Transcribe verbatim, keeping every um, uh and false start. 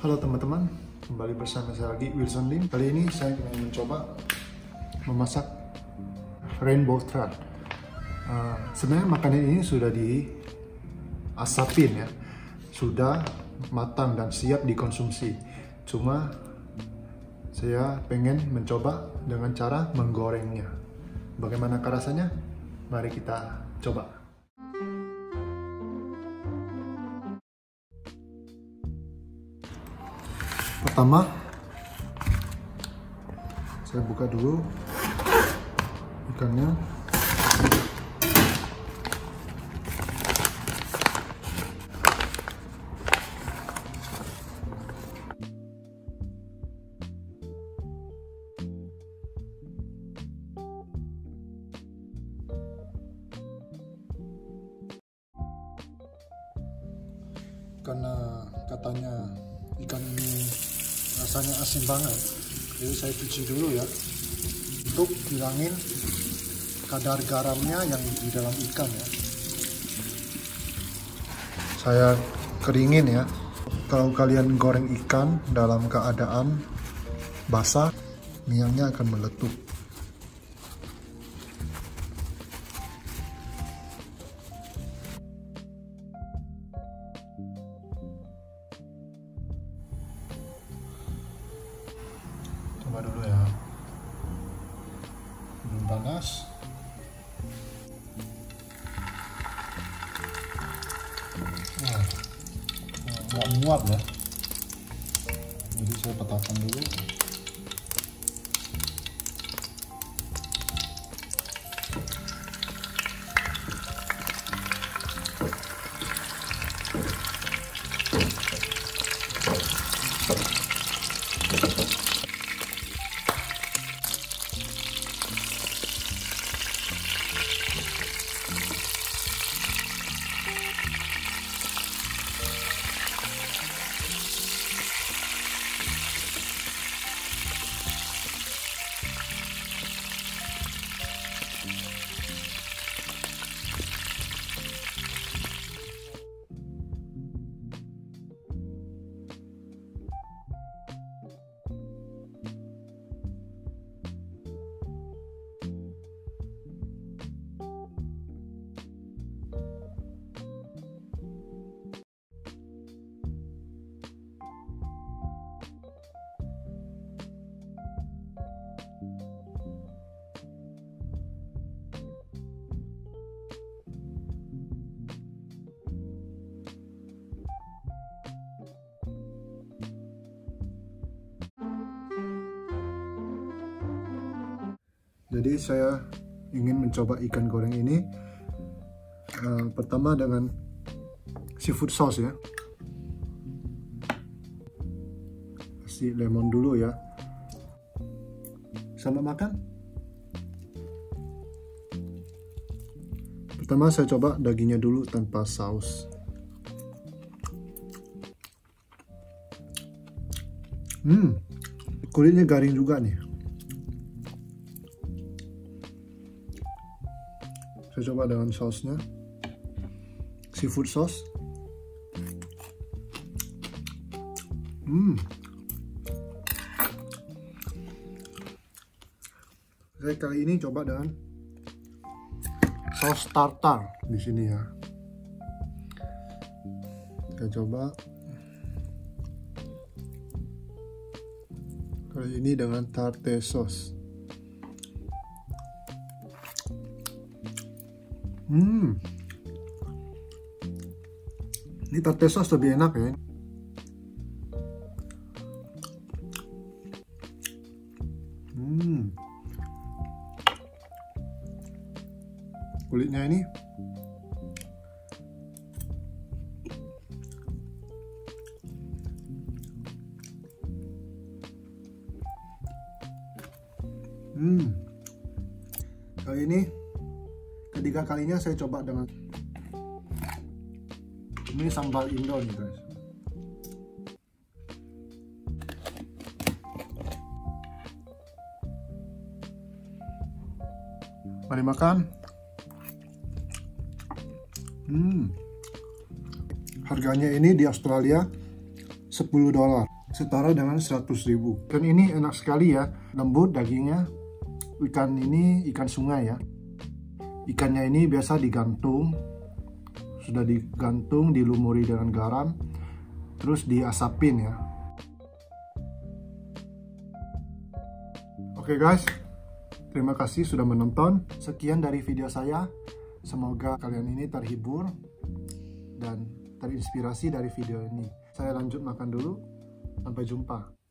Halo teman-teman, kembali bersama saya lagi Wilson Lim. Kali ini saya ingin mencoba memasak rainbow trout. Uh, sebenarnya makanan ini sudah diasapin ya, sudah matang dan siap dikonsumsi. Cuma saya pengen mencoba dengan cara menggorengnya. Bagaimana rasanya? Mari kita coba. Pertama, saya buka dulu ikannya. Karena katanya ikan ini rasanya asin banget, jadi saya cuci dulu ya untuk hilangin kadar garamnya yang di dalam ikan ya. Saya keringin ya. Kalau kalian goreng ikan dalam keadaan basah, minyaknya akan meletup. Coba dulu ya, belum panas. Wah, nggak muat ya, jadi saya petakan dulu. Jadi saya ingin mencoba ikan goreng ini uh, pertama dengan seafood sauce ya. Kasih lemon dulu ya. Selamat makan. Pertama saya coba dagingnya dulu tanpa saus. Hmm, kulitnya garing juga nih. Saya coba dengan sausnya, seafood sauce. Hmm. Saya kali ini coba dengan saus tartar di sini ya. Saya coba kali ini dengan tarte sauce. Hmm, ini tarte sauce lebih enak ya. Hmm, kulitnya ini hmm, kali ini ketiga kalinya saya coba dengan ini sambal Indo nih guys. Mari makan. Hmm. Harganya ini di Australia sepuluh dolar, setara dengan seratus ribu. Ikan ini enak sekali ya, lembut dagingnya. Ikan ini ikan sungai ya. Ikannya ini biasa digantung, sudah digantung, dilumuri dengan garam, terus diasapin ya. Oke guys, terima kasih sudah menonton. Sekian dari video saya. Semoga kalian ini terhibur dan terinspirasi dari video ini. Saya lanjut makan dulu. Sampai jumpa.